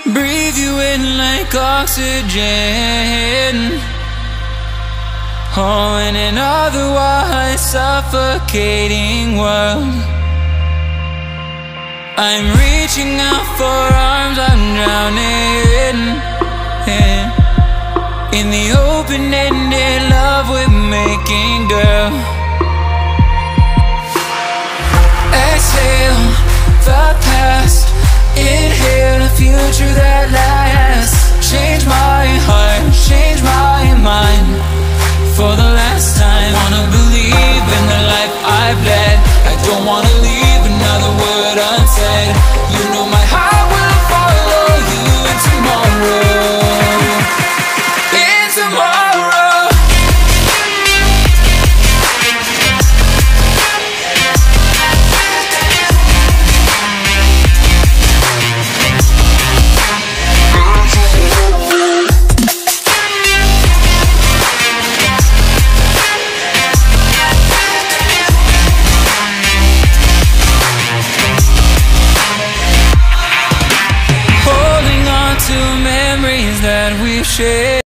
breathe you in like oxygen. Oh, in an otherwise suffocating world, I'm reaching out for arms, I'm drowning in the open-ended love we're making, girl. Exhale the past, inhale the future that lasts. Change my heart, change my mind for the last time. Wanna believe in the life I've led. I don't wanna leave another word unsaid. You know my heart will follow you in tomorrow. In tomorrow. That we share.